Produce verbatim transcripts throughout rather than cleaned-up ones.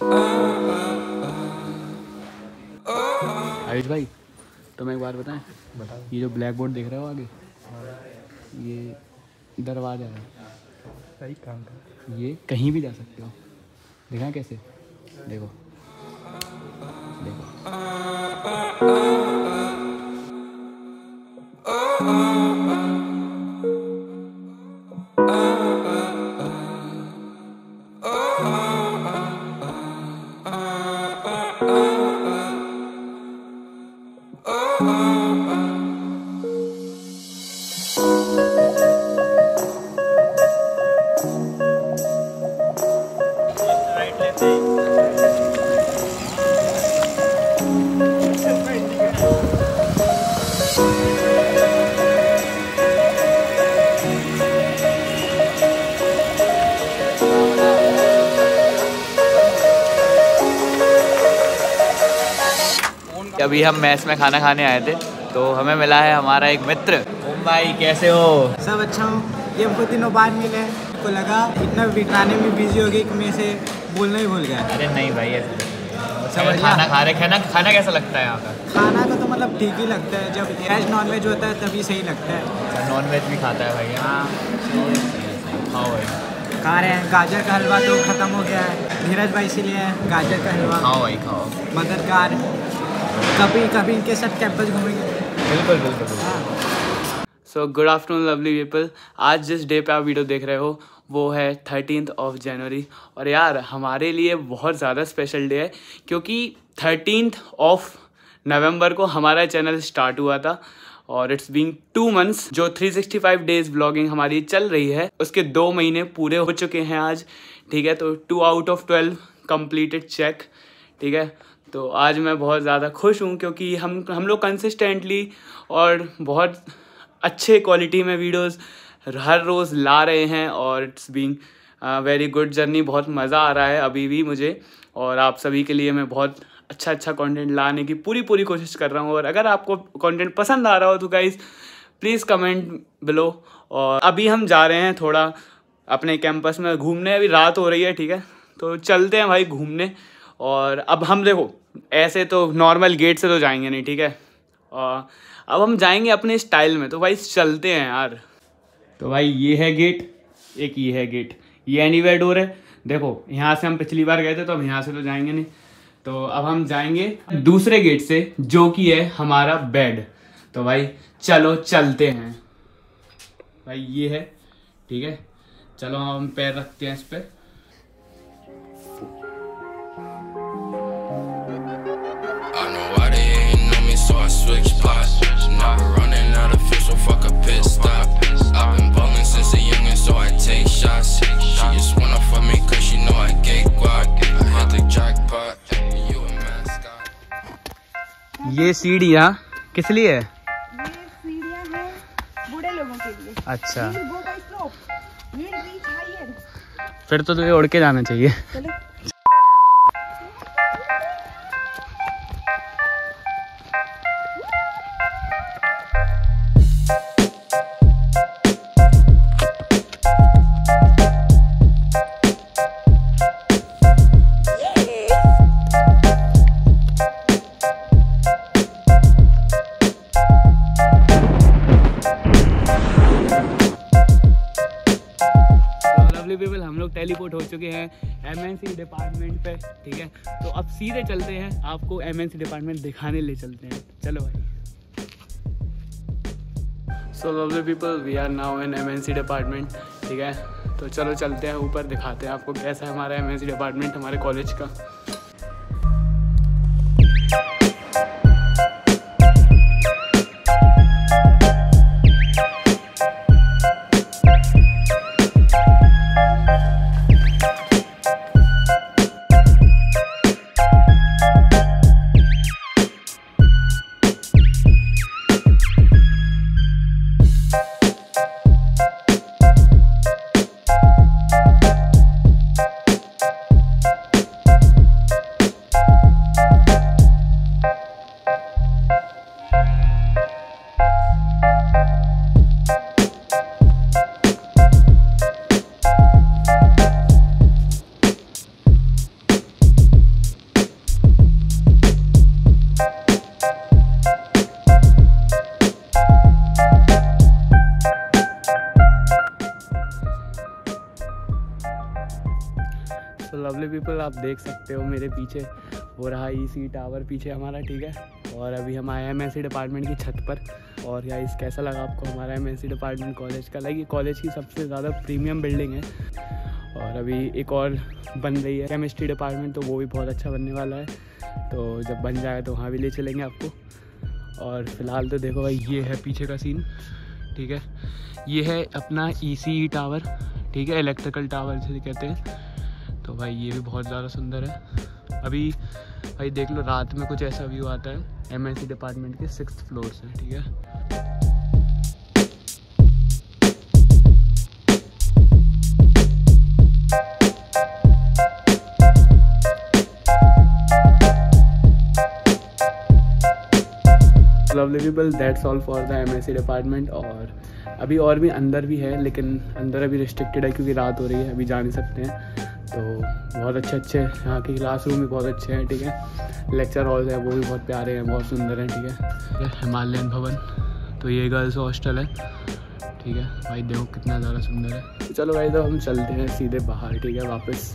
आयुष भाई, तो मैं एक बात बताएं, बताओ। ये जो ब्लैक बोर्ड देख रहे हो आगे, ये दरवाजा है। सही काम का। ये कहीं भी जा सकते हो। देखा कैसे? देखो देखो। अभी हम मैस में खाना खाने आए थे तो हमें मिला है हमारा एक मित्र। ओम भाई कैसे हो? सब अच्छा हूँ। ये बहुत दिनों बाद मिले, को लगा इतना बिठाने में बिजी हो गई कि मैं से बोलना ही भूल गया। अरे नहीं भाई, ऐसे सब खाना खा रहे। खाना खाना कैसा लगता है यहाँ का? खाना का तो मतलब ठीक ही लगता है, जब वेज नॉन वेज होता है तभी सही लगता है। नॉन वेज भी खाता है भाई? हाँ खाओ भाई। खा रहे हैं। गाजर का हलवा तो ख़त्म हो गया है, धीरज भाई से लिए गाजर का हलवा। खाओ भाई खाओ। मददगार कभी कभी इनके साथ कैंपस घूमेंगे। बिल्कुल बिल्कुल। So good afternoon lovely people. आज जिस डे पे आप वीडियो देख रहे हो वो है थर्टीन्थ ऑफ जनवरी। और यार हमारे लिए बहुत ज़्यादा स्पेशल डे है क्योंकि थर्टीन्थ ऑफ नवंबर को हमारा चैनल स्टार्ट हुआ था और इट्स बीइंग टू मंथ्स। जो three sixty five days blogging हमारी चल रही है उसके दो महीने पूरे हो चुके हैं आज। ठीक है, तो two out of twelve completed check. ठीक है, तो आज मैं बहुत ज़्यादा खुश हूँ क्योंकि हम हम लोग कंसिस्टेंटली और बहुत अच्छे क्वालिटी में वीडियोस हर रोज़ ला रहे हैं और it's being very good journey. बहुत मज़ा आ रहा है अभी भी मुझे, और आप सभी के लिए मैं बहुत अच्छा अच्छा कंटेंट लाने की पूरी पूरी कोशिश कर रहा हूँ। और अगर आपको कंटेंट पसंद आ रहा हो तो गाइज़ प्लीज़ कमेंट बिलो। और अभी हम जा रहे हैं थोड़ा अपने कैंपस में घूमने। अभी रात हो रही है, ठीक है, तो चलते हैं भाई घूमने। और अब हम देखो ऐसे तो नॉर्मल गेट से तो जाएंगे नहीं, ठीक है, और अब हम जाएंगे अपने स्टाइल में। तो भाई चलते हैं यार। तो भाई ये है गेट, एक ये है गेट, ये एनीवेयर डोर है। देखो यहाँ से हम पिछली बार गए थे तो अब यहाँ से तो जाएंगे नहीं, तो अब हम जाएंगे दूसरे गेट से जो कि है हमारा बेड। तो भाई चलो चलते हैं। भाई ये है, ठीक है, चलो हम पैर रखते हैं इस पर। So I switch spots. Never running out of fish, so fuck a pit stop. I've been ballin' since a youngin', so I take shots. She just wanna fuck me cause she know I get guac. I hit the jackpot. You a mascot. ये सीढ़ियाँ किस लिए है? ये सीढ़ियाँ हैं बूढ़े लोगों के लिए। अच्छा, ये बीच हायर। फिर तो तुझे उड़ के जाना चाहिए। चलो। पीपल हम लोग टेलीपोर्ट हो चुके हैं एमएनसी डिपार्टमेंट पे। ठीक है, तो अब सीधे चलते हैं, आपको एमएनसी डिपार्टमेंट दिखाने ले चलते हैं। चलो भाई। So lovely people, we are now in MNC department. ठीक है, तो चलो चलते हैं ऊपर, दिखाते हैं आपको कैसा है हमारा एमएनसी डिपार्टमेंट हमारे कॉलेज का। लवली पीपल, आप देख सकते हो मेरे पीछे हो रहा ई सी टावर पीछे हमारा, ठीक है। और अभी हम आए एम एस सी डिपार्टमेंट की छत पर। और गाइस कैसा लगा आपको हमारा M S C department college का? लाइक ये कॉलेज की सबसे ज़्यादा प्रीमियम बिल्डिंग है। और अभी एक और बन रही है केमिस्ट्री डिपार्टमेंट, तो वो भी बहुत अच्छा बनने वाला है। तो जब बन जाए तो वहाँ भी ले चलेंगे आपको। और फिलहाल तो देखो भाई, ये है पीछे का सीन, ठीक है। ये है अपना ई सी टावर, ठीक है, इलेक्ट्रिकल टावर जिसे कहते हैं। तो भाई ये भी बहुत ज़्यादा सुंदर है। अभी भाई देख लो, रात में कुछ ऐसा व्यू आता है एम एस सी डिपार्टमेंट के सिक्स्थ फ्लोर से, ठीक है। Lovely people, that's all for the M S C department. और अभी और भी अंदर भी है, लेकिन अंदर अभी रिस्ट्रिक्टेड है क्योंकि रात हो रही है, अभी जा नहीं सकते हैं। तो बहुत अच्छे अच्छे यहाँ के क्लासरूम भी बहुत अच्छे हैं, ठीक है। लेक्चर हॉल है वो भी बहुत प्यारे हैं, बहुत सुंदर हैं, ठीक है। हिमालयन भवन, तो ये गर्ल्स हॉस्टल है, ठीक है। भाई देखो कितना ज़्यादा सुंदर है। तो चलो भाई, तो हम चलते हैं सीधे बाहर, ठीक है, वापस।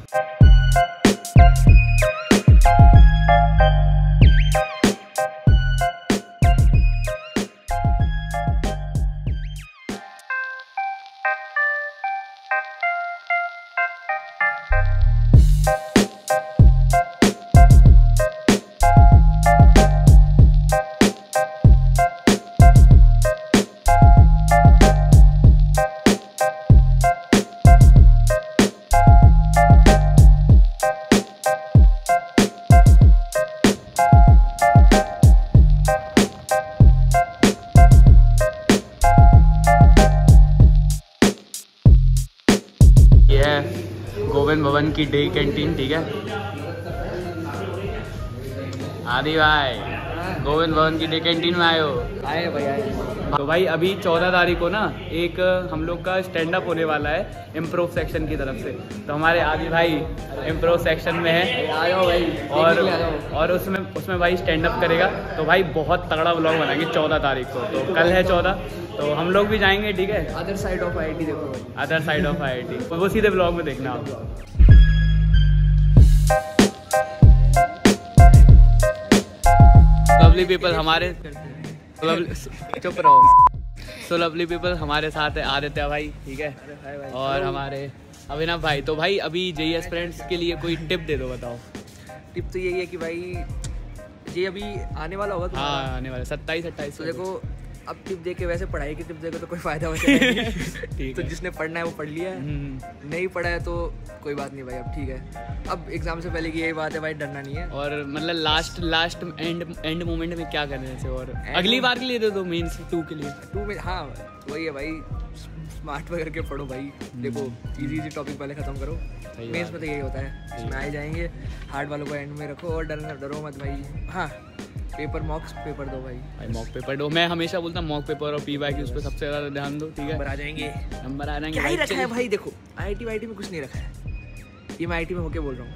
गोविंद भवन की डे कैंटीन, ठीक है। आदि भाई, गोविंद भवन की डे कैंटीन में आए हो? आए भाई आए। तो भाई अभी चौदह तारीख को ना एक हम लोग का स्टैंड अप होने वाला है इम्प्रोव सेक्शन की तरफ से। तो हमारे आदि भाई इम्प्रोव सेक्शन में है, आ जाओ भाई। और और उसमें उसमें भाई स्टैंड अप करेगा। तो भाई बहुत तगड़ा व्लॉग बनाएंगे चौदह तारीख को। तो कल है चौदह, तो हम लोग भी जाएंगे, ठीक है। Other side of I I T देखो भाई, other side of I I T, तो वो सीधे ब्लॉग में देखना आप। लवली पीपल हमारे चुप रहो। सो लवली पीपल हमारे साथ है आदित्य भाई, ठीक है, और हमारे अभिनव भाई। तो भाई अभी जे एस फ्रेंड्स के लिए कोई टिप दे दो, बताओ। टिप तो यही है कि भाई ये अभी आने वाला होगा। हाँ, आने वाला सत्ताईस अट्ठाईस। तो देखो, अब टिप दे के वैसे पढ़ाई की टिप देगा तो कोई फायदा वैसे नहीं। तो जिसने पढ़ना है वो पढ़ लिया है, नहीं पढ़ा है तो कोई बात नहीं भाई, अब ठीक है। अब एग्जाम से पहले की यही बात है भाई, डरना नहीं है। और मतलब last last end end moment में क्या करने से, और अगली बार के लिए दे दो, मेंस टू के लिए। टू में हाँ वही है भाई, स्मार्ट वगैरह के पढ़ो भाई। देखो इजी इजी टॉपिक पहले खत्म करो, मेंस में तो यही होता है, इसमें आए जाएंगे। हार्ड वालों को एंड में रखो और डरना डरो मत भाई। हाँ, पेपर मॉक्स पेपर दो भाई, भाई मॉक पेपर दो। मैं हमेशा बोलता हूँ मॉक पेपर और पी वाई की उस पर सबसे ज़्यादा ध्यान दो, ठीक है। नंबर आ जाएंगे, नंबर आ जाएंगे। क्या ही रखा है भाई, देखो I I T Y I T में कुछ नहीं रखा है, ये मैं आई आई टी में होके बोल रहा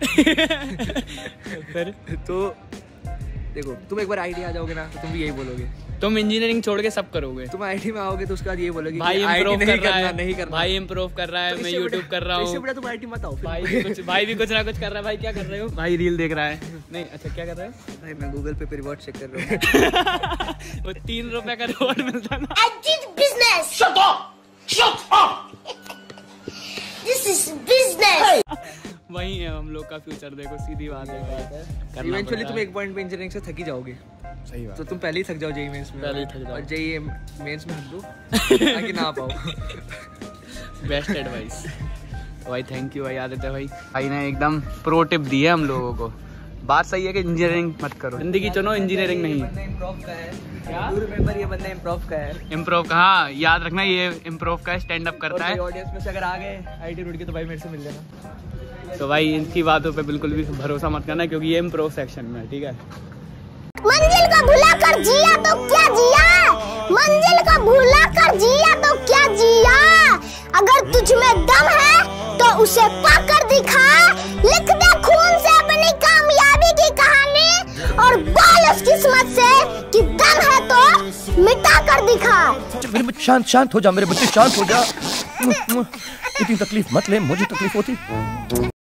हूँ। फिर तो देखो, तुम एक बार आई आई टी आ जाओगे ना तो तुम भी यही बोलोगे। तुम इंजीनियरिंग छोड़ के सब करोगे। तुम आई आई टी में आओगे तो उसके बाद ये बोलोगे भाई इम्प्रूव कर रहा है, नहीं करना भाई इम्प्रूव कर रहा है, मैं यूट्यूब कर रहा हूँ। इससे बड़ा तुम आई आई टी मत आओ। भाई भी कुछ भाई भी कुछ ना कुछ कर रहा है। भाई क्या कर रहे हो? भाई रील देख रहा है। नहीं, अच्छा क्या कर रहे हो? भाई मैं गूगल पे रिवॉर्ड चेक कर रहा हूँ। वो तीन रुपए का रिवॉर्ड मिलता ना। Business shut up shut up this is business. वही है हम लोग का फ्यूचर, देखो सीधी बात है। इवेंचुअली तुम एक पॉइंट पे इंजीनियरिंग से थक ही जाओगे। सही बात। तो तुम पहले ही थक जाओ जेई मेंस में, पहले ही थक जाओ और जेई मेंस में हट दो ताकि ना पाओ। बेस्ट एडवाइस भाई, थैंक यू भाई आदित्य भाई। भाई ने एकदम प्रो टिप दी है हम लोगों को। बात सही है कि इंजीनियरिंग मत करो, जिंदगी चुनो, इंजीनियरिंग नहीं। इम्प्रूव का है क्या? रिमेंबर ये बंदा इम्प्रूव का है। इम्प्रूव का, हाँ याद रखना, ये इम्प्रूव का स्टैंड अप करता है। ऑडियंस में से अगर आ गए आईटी रोड के तो भाई मेरे से मिल लेना। तो भाई इनकी बातों पे बिल्कुल भी भरोसा मत करना, क्योंकि ये इम्प्रूव सेक्शन में है, ठीक है। मंजिल को भुला कर जिया तो क्या जिया, मंजिल को भुला कर जिया तो क्या जिया। अगर तुझ में दम है तो उसे पाकर दिखा, लिख दे खून से अपनी कामयाबी की कहानी, और बोल उस किस्मत से कि दम है तो मिटा कर दिखा। मेरे बच्चे शांत शांत हो जा, मेरे बच्चे शांत हो जा। इतनी तकलीफ मत ले, मुझे तकलीफ होती।